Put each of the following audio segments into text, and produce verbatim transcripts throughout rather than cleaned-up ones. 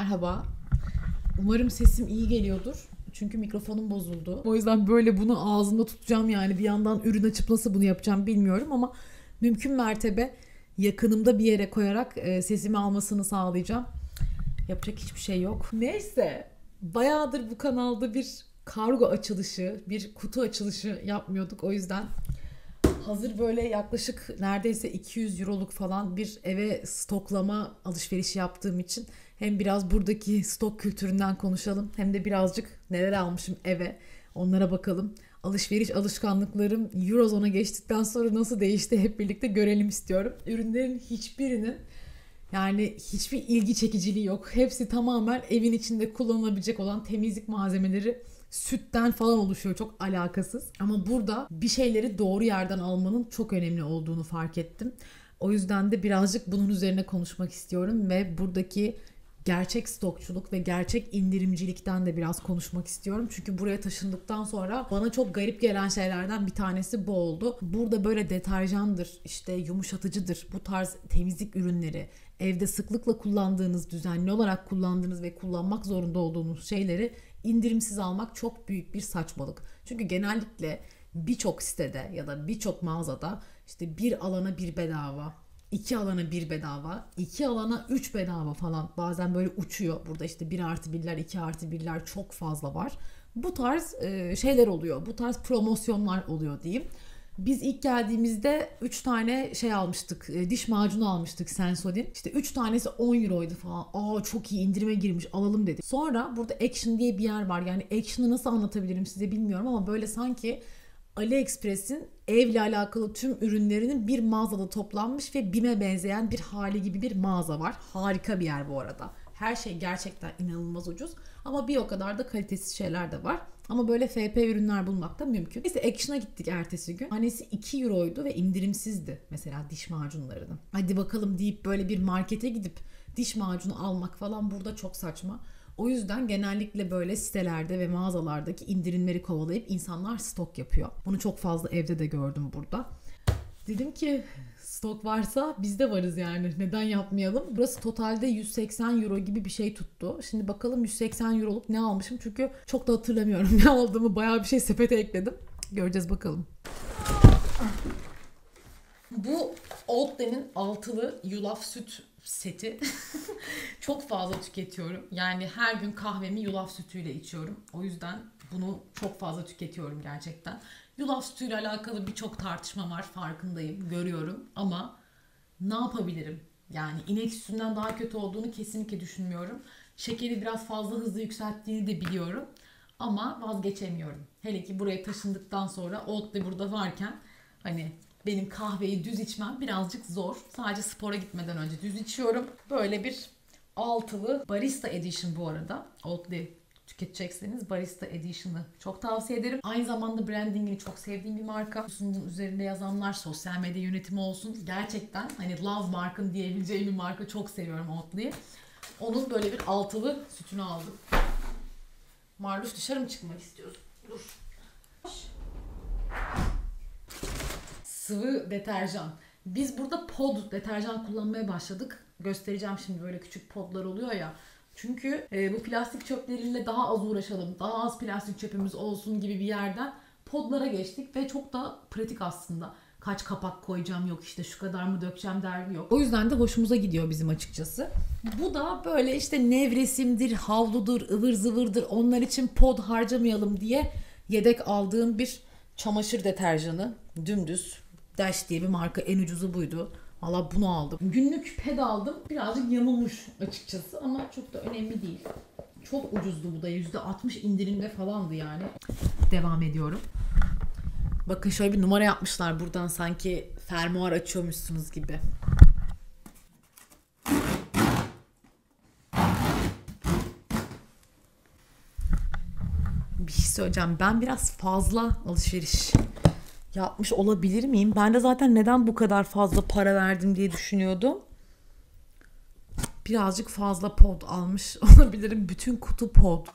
Merhaba. Umarım sesim iyi geliyordur. Çünkü mikrofonum bozuldu. O yüzden böyle bunu ağzımda tutacağım yani. Bir yandan ürün açıp nasıl bunu yapacağım bilmiyorum ama mümkün mertebe yakınımda bir yere koyarak e, sesimi almasını sağlayacağım. Yapacak hiçbir şey yok. Neyse. Bayağıdır bu kanalda bir kargo açılışı, bir kutu açılışı yapmıyorduk. O yüzden hazır böyle yaklaşık neredeyse iki yüz euroluk falan bir eve stoklama alışverişi yaptığım için hem biraz buradaki stok kültüründen konuşalım hem de birazcık neler almışım eve onlara bakalım. Alışveriş alışkanlıklarım Eurozone'a geçtikten sonra nasıl değişti hep birlikte görelim istiyorum. Ürünlerin hiçbirinin yani hiçbir ilgi çekiciliği yok. Hepsi tamamen evin içinde kullanılabilecek olan temizlik malzemeleri, sütten falan oluşuyor. Çok alakasız. Ama burada bir şeyleri doğru yerden almanın çok önemli olduğunu fark ettim. O yüzden de birazcık bunun üzerine konuşmak istiyorum ve buradaki gerçek stokçuluk ve gerçek indirimcilikten de biraz konuşmak istiyorum. Çünkü buraya taşındıktan sonra bana çok garip gelen şeylerden bir tanesi bu oldu. Burada böyle deterjandır, işte yumuşatıcıdır, bu tarz temizlik ürünleri, evde sıklıkla kullandığınız, düzenli olarak kullandığınız ve kullanmak zorunda olduğunuz şeyleri indirimsiz almak çok büyük bir saçmalık. Çünkü genellikle birçok sitede ya da birçok mağazada işte bir alana bir bedava, iki alana bir bedava, iki alana üç bedava falan, bazen böyle uçuyor. Burada işte bir artı birler, iki artı birler çok fazla var. Bu tarz e, şeyler oluyor, bu tarz promosyonlar oluyor diyeyim. Biz ilk geldiğimizde üç tane şey almıştık, e, diş macunu almıştık Sensodyne. İşte üç tanesi on euroydu falan. Aa çok iyi, indirime girmiş, alalım dedik. Sonra burada Action diye bir yer var. Yani Action'ı nasıl anlatabilirim size bilmiyorum ama böyle sanki AliExpress'in evle alakalı tüm ürünlerinin bir mağazada toplanmış ve BİM'e benzeyen bir hali gibi bir mağaza var. Harika bir yer bu arada. Her şey gerçekten inanılmaz ucuz ama bir o kadar da kalitesiz şeyler de var. Ama böyle F P ürünler bulmak da mümkün. Neyse Action'a gittik ertesi gün. Tanesi iki euroydu ve indirimsizdi mesela diş macunlarının. Hadi bakalım deyip böyle bir markete gidip diş macunu almak falan burada çok saçma. O yüzden genellikle böyle sitelerde ve mağazalardaki indirimleri kovalayıp insanlar stok yapıyor. Bunu çok fazla evde de gördüm burada. Dedim ki stok varsa biz de varız yani. Neden yapmayalım? Burası totalde yüz seksen euro gibi bir şey tuttu. Şimdi bakalım yüz seksen euroluk ne almışım? Çünkü çok da hatırlamıyorum ne aldığımı. Bayağı bir şey sepete ekledim. Göreceğiz bakalım. Bu Oatly'nin altılı yulaf süt seti. Çok fazla tüketiyorum. Yani her gün kahvemi yulaf sütüyle içiyorum. O yüzden bunu çok fazla tüketiyorum gerçekten. Yulaf sütüyle alakalı birçok tartışma var, farkındayım, görüyorum ama ne yapabilirim? Yani inek sütünden daha kötü olduğunu kesinlikle düşünmüyorum. Şekeri biraz fazla hızlı yükselttiğini de biliyorum ama vazgeçemiyorum. Hele ki buraya taşındıktan sonra Oatly burada varken hani benim kahveyi düz içmem birazcık zor. Sadece spora gitmeden önce düz içiyorum. Böyle bir altılı Barista Edition bu arada. Oatly tüketecekseniz Barista Edition'ı çok tavsiye ederim. Aynı zamanda brandingini çok sevdiğim bir marka. Bunun üzerinde yazanlar, sosyal medya yönetimi olsun. Gerçekten hani love markın diyebileceğim bir marka. Çok seviyorum Oatly'yi. Onun böyle bir altılı sütünü aldım. Marluş dışarı mı çıkmak istiyorsun? Dur. Sıvı deterjan. Biz burada pod deterjan kullanmaya başladık. Göstereceğim şimdi, böyle küçük podlar oluyor ya. Çünkü e, bu plastik çöpleriyle daha az uğraşalım, daha az plastik çöpümüz olsun gibi bir yerden podlara geçtik ve çok da pratik aslında. Kaç kapak koyacağım yok, işte şu kadar mı dökeceğim derdi yok. O yüzden de hoşumuza gidiyor bizim açıkçası. Bu da böyle işte nevresimdir, havludur, ıvır zıvırdır, onlar için pod harcamayalım diye yedek aldığım bir çamaşır deterjanı. Dümdüz. Dash diye bir marka, en ucuzu buydu. Valla bunu aldım. Günlük ped aldım. Birazcık yanılmış açıkçası ama çok da önemli değil. Çok ucuzdu bu da. yüzde altmış indirimde falandı yani. Devam ediyorum. Bakın şöyle bir numara yapmışlar buradan, sanki fermuar açıyormuşsunuz gibi. Bir şey söyleyeceğim. Ben biraz fazla alışveriş yapmış olabilir miyim? Ben de zaten neden bu kadar fazla para verdim diye düşünüyordum. Birazcık fazla pod almış olabilirim. Bütün kutu pod.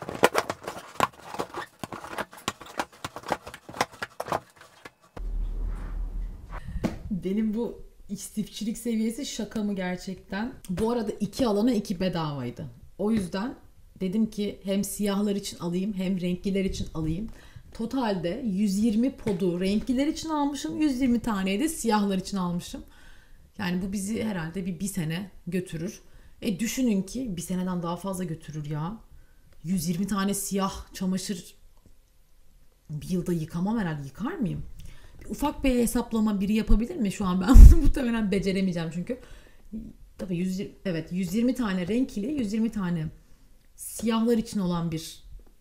Benim bu istifçilik seviyesi şaka mı gerçekten? Bu arada iki alana iki bedavaydı. O yüzden dedim ki hem siyahlar için alayım hem renkliler için alayım. Totalde yüz yirmi podu renkliler için almışım. yüz yirmi taneyi de siyahlar için almışım. Yani bu bizi herhalde bir, bir sene götürür. E düşünün ki bir seneden daha fazla götürür ya. yüz yirmi tane siyah çamaşır bir yılda yıkamam herhalde. Yıkar mıyım? Bir ufak bir hesaplama biri yapabilir mi? Şu an ben bunu muhtemelen beceremeyeceğim çünkü. Tabii yüz yirmi, evet yüz yirmi tane renkli, yüz yirmi tane siyahlar için olan bir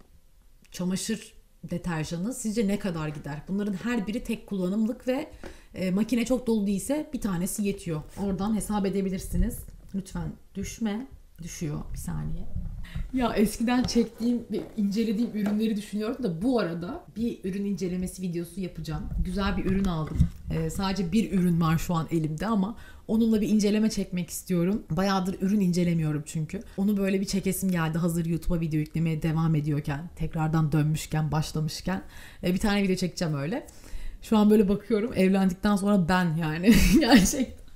çamaşır deterjanı sizce ne kadar gider? Bunların her biri tek kullanımlık ve e, makine çok dolu değilse bir tanesi yetiyor. Oradan hesap edebilirsiniz. Lütfen düşme. Düşüyor bir saniye. Ya eskiden çektiğim ve incelediğim ürünleri düşünüyorum da bu arada bir ürün incelemesi videosu yapacağım. Güzel bir ürün aldım. Ee, sadece bir ürün var şu an elimde ama onunla bir inceleme çekmek istiyorum. Bayağıdır ürün incelemiyorum çünkü. Onu böyle bir çekesim geldi hazır YouTube'a video yüklemeye devam ediyorken, tekrardan dönmüşken, başlamışken. Ee, bir tane video çekeceğim öyle. Şu an böyle bakıyorum, evlendikten sonra ben yani gerçekten.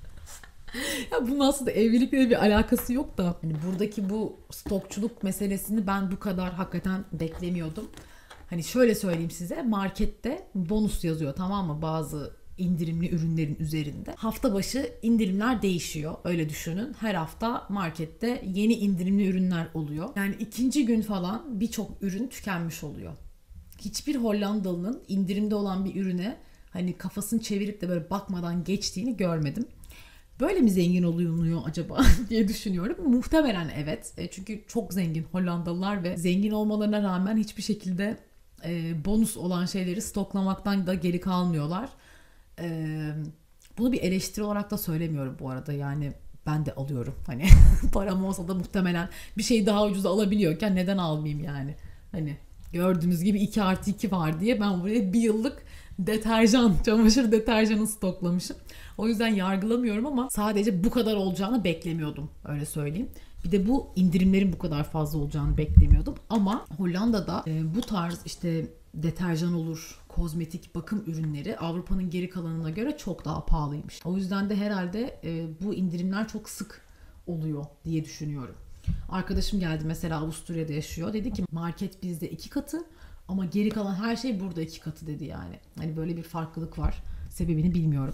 Ya bunun aslında evlilikle bir alakası yok da hani buradaki bu stokçuluk meselesini ben bu kadar hakikaten beklemiyordum. Hani şöyle söyleyeyim size, markette bonus yazıyor, tamam mı, bazı indirimli ürünlerin üzerinde. Hafta başı indirimler değişiyor, öyle düşünün. Her hafta markette yeni indirimli ürünler oluyor. Yani ikinci gün falan birçok ürün tükenmiş oluyor. Hiçbir Hollandalı'nın indirimde olan bir ürüne hani kafasını çevirip de böyle bakmadan geçtiğini görmedim. Böyle mi zengin olunuyor acaba diye düşünüyorum. Muhtemelen evet. E, çünkü çok zengin Hollandalılar ve zengin olmalarına rağmen hiçbir şekilde e, bonus olan şeyleri stoklamaktan da geri kalmıyorlar. E, bunu bir eleştiri olarak da söylemiyorum bu arada. Yani ben de alıyorum. Hani param olsa da muhtemelen bir şeyi daha ucuza alabiliyorken neden almayayım yani. Hani gördüğünüz gibi iki artı iki var diye ben buraya bir yıllık deterjan, çamaşır deterjanı stoklamışım. O yüzden yargılamıyorum ama sadece bu kadar olacağını beklemiyordum, öyle söyleyeyim. Bir de bu indirimlerin bu kadar fazla olacağını beklemiyordum. Ama Hollanda'da e, bu tarz işte deterjan olur, kozmetik bakım ürünleri Avrupa'nın geri kalanına göre çok daha pahalıymış. O yüzden de herhalde e, bu indirimler çok sık oluyor diye düşünüyorum. Arkadaşım geldi mesela, Avusturya'da yaşıyor. Dedi ki market bizde iki katı ama geri kalan her şey burada iki katı dedi yani. Hani böyle bir farklılık var. Sebebini bilmiyorum.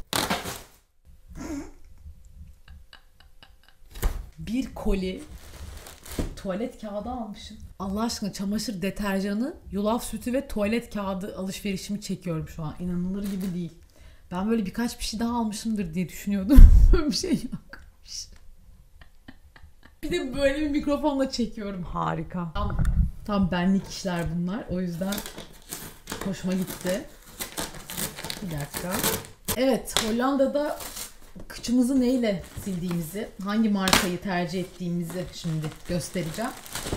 Bir koli tuvalet kağıdı almışım. Allah aşkına çamaşır deterjanı, yulaf sütü ve tuvalet kağıdı alışverişimi çekiyorum şu an. İnanılır gibi değil. Ben böyle birkaç bir şey daha almışımdır diye düşünüyordum. Böyle bir şey yokmuş. Bir de böyle bir mikrofonla çekiyorum. Harika. Tam, tam benlik işler bunlar. O yüzden hoşuma gitti. Bir dakika. Evet, Hollanda'da kıçımızı neyle sildiğimizi, hangi markayı tercih ettiğimizi şimdi göstereceğim.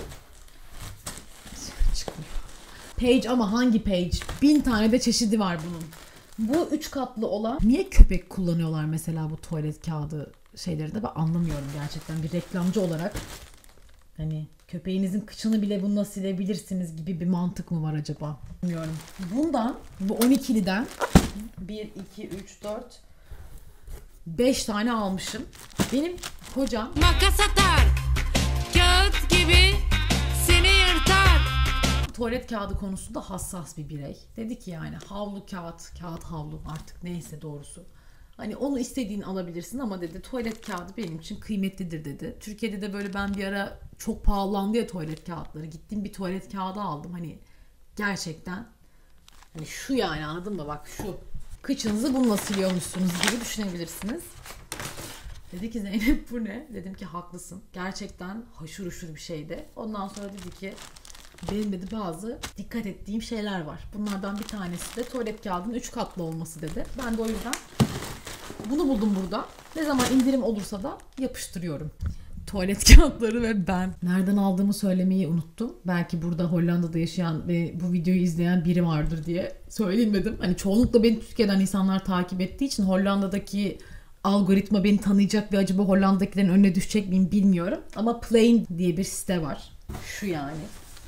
Çıkmıyor. Page, ama hangi Page? Bin tane de çeşidi var bunun. Bu üç katlı olan, niye köpek kullanıyorlar mesela bu tuvalet kağıdı şeyleri de ben anlamıyorum gerçekten. Bir reklamcı olarak hani köpeğinizin kıçını bile bununla silebilirsiniz gibi bir mantık mı var acaba? Bilmiyorum. Bundan, bu on ikiliden bir, iki, üç, dört, beş tane almışım. Benim kocam makas atar, kağıt gibi seni yırtar. Tuvalet kağıdı konusunda hassas bir birey. Dedi ki yani havlu kağıt, kağıt havlu artık neyse doğrusu. Hani onu istediğini alabilirsin ama dedi tuvalet kağıdı benim için kıymetlidir dedi. Türkiye'de de böyle ben bir ara çok pahalandı ya tuvalet kağıtları. Gittim bir tuvalet kağıdı aldım. Hani gerçekten hani şu yani, anladın mı? Bak şu. Kıçınızı bununla siliyormuşsunuz gibi düşünebilirsiniz. Dedi ki Zeynep bu ne? Dedim ki haklısın. Gerçekten haşır uşur bir şeydi. Ondan sonra dedi ki benim dedi bazı dikkat ettiğim şeyler var. Bunlardan bir tanesi de tuvalet kağıdının üç katlı olması dedi. Ben de o yüzden bunu buldum burada. Ne zaman indirim olursa da yapıştırıyorum. Tuvalet kağıtları ve ben. Nereden aldığımı söylemeyi unuttum. Belki burada Hollanda'da yaşayan ve bu videoyu izleyen biri vardır diye söylemedim. Hani çoğunlukla beni Türkiye'den insanlar takip ettiği için Hollanda'daki algoritma beni tanıyacak ve acaba Hollanda'dakilerin önüne düşecek miyim bilmiyorum. Ama Plain diye bir site var. Şu yani.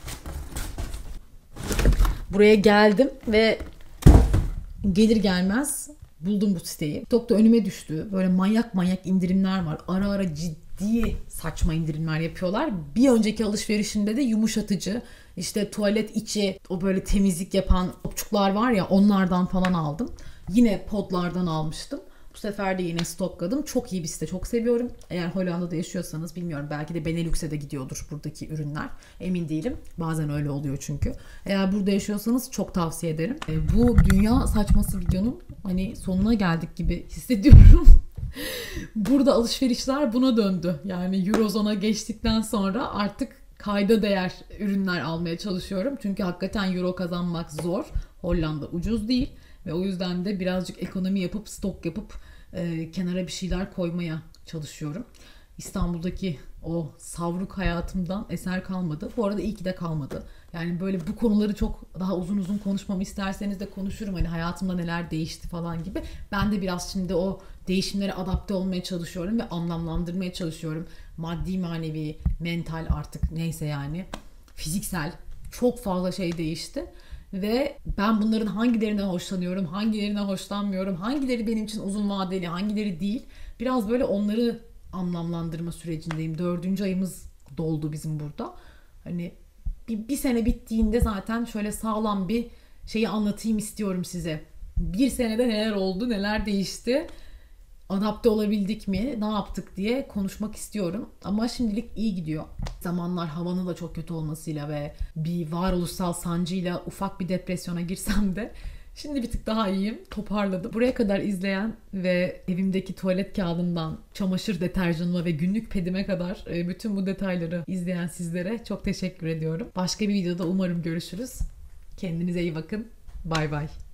Buraya geldim ve gelir gelmez buldum bu siteyi. TikTok'ta önüme düştü. Böyle manyak manyak indirimler var. Ara ara ciddi ciddi saçma indirimler yapıyorlar. Bir önceki alışverişimde de yumuşatıcı, işte tuvalet içi o böyle temizlik yapan topçuklar var ya, onlardan falan aldım. Yine Podlardan almıştım. Bu sefer de yine stokladım. Çok iyi bir site. Çok seviyorum. Eğer Hollanda'da yaşıyorsanız bilmiyorum. Belki de Benelux'e de gidiyordur buradaki ürünler. Emin değilim. Bazen öyle oluyor çünkü. Eğer burada yaşıyorsanız çok tavsiye ederim. E, bu dünya saçması videonun hani sonuna geldik gibi hissediyorum. Burada alışverişler buna döndü. Yani Eurozone'a geçtikten sonra artık kayda değer ürünler almaya çalışıyorum. Çünkü hakikaten euro kazanmak zor. Hollanda ucuz değil. Ve o yüzden de birazcık ekonomi yapıp, stok yapıp e, kenara bir şeyler koymaya çalışıyorum. İstanbul'daki o savruk hayatımdan eser kalmadı. Bu arada iyi ki de kalmadı. Yani böyle bu konuları çok daha uzun uzun konuşmamı isterseniz de konuşurum. Hani hayatımda neler değişti falan gibi. Ben de biraz şimdi o değişimlere adapte olmaya çalışıyorum ve anlamlandırmaya çalışıyorum. Maddi, manevi, mental, artık neyse yani. Fiziksel çok fazla şey değişti. Ve ben bunların hangilerinden hoşlanıyorum, hangilerinden hoşlanmıyorum, hangileri benim için uzun vadeli, hangileri değil. Biraz böyle onları anlamlandırma sürecindeyim. Dördüncü ayımız doldu bizim burada. Hani bir, bir sene bittiğinde zaten şöyle sağlam bir şeyi anlatayım istiyorum size. Bir senede neler oldu, neler değişti, adapte olabildik mi, ne yaptık diye konuşmak istiyorum. Ama şimdilik iyi gidiyor. Zamanlar havanın da çok kötü olmasıyla ve bir varoluşsal sancıyla ufak bir depresyona girsem de şimdi bir tık daha iyiyim. Toparladım. Buraya kadar izleyen ve evimdeki tuvalet kağıdından çamaşır deterjanıma ve günlük pedime kadar bütün bu detayları izleyen sizlere çok teşekkür ediyorum. Başka bir videoda umarım görüşürüz. Kendinize iyi bakın. Bay bay.